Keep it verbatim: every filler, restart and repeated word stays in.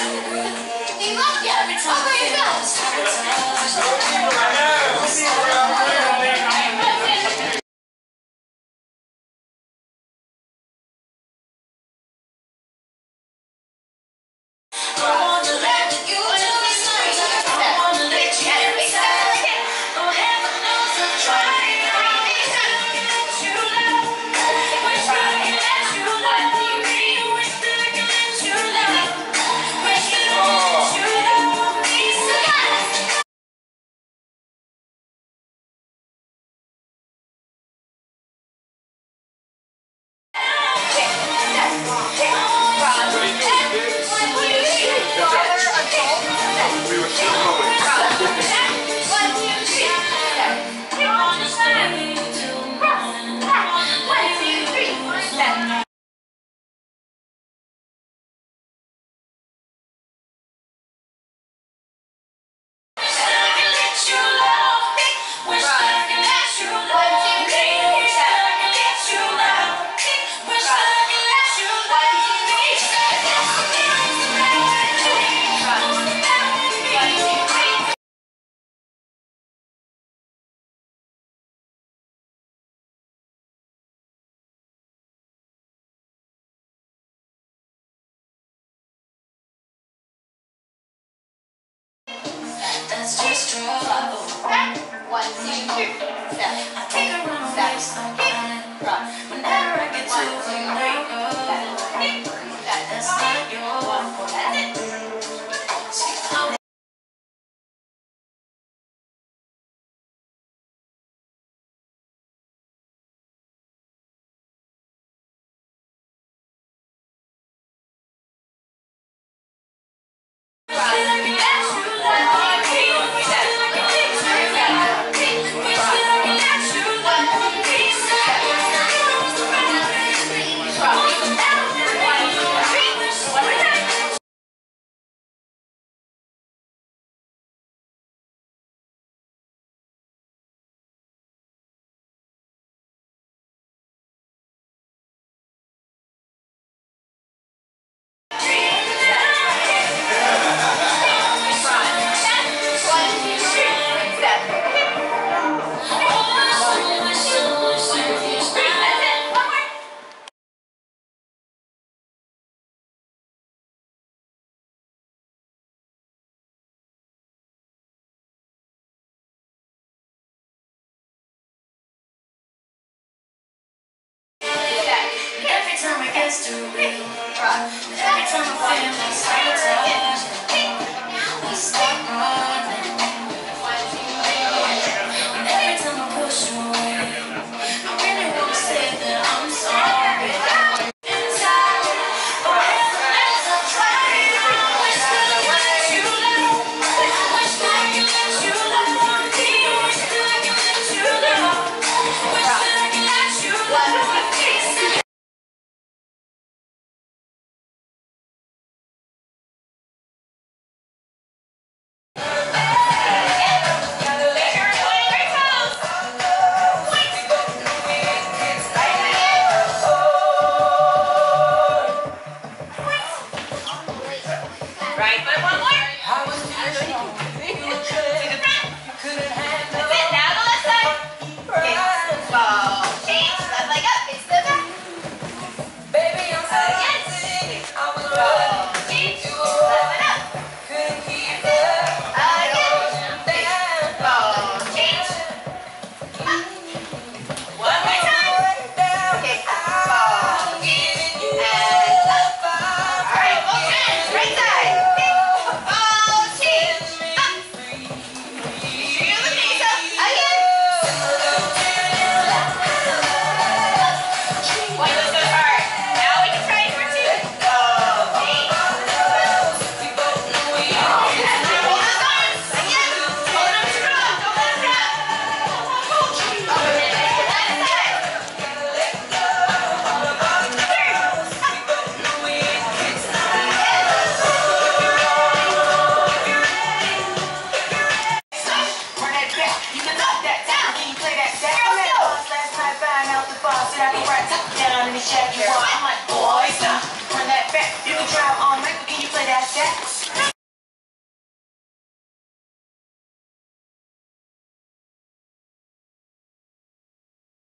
That's just trouble. One, two, three, step. I take a run, step, rock. Whenever I get too late, that's not your fault. That's it. To real rock. Every time I feel like sabotage, I start running. And every time I push away, I really want to say that I'm sorry. Inside, oh heaven knows I tried. I wish that I could let you know. I wish that I could let you love me. I wish that I could let you know. I wish that I could let you love me. Check your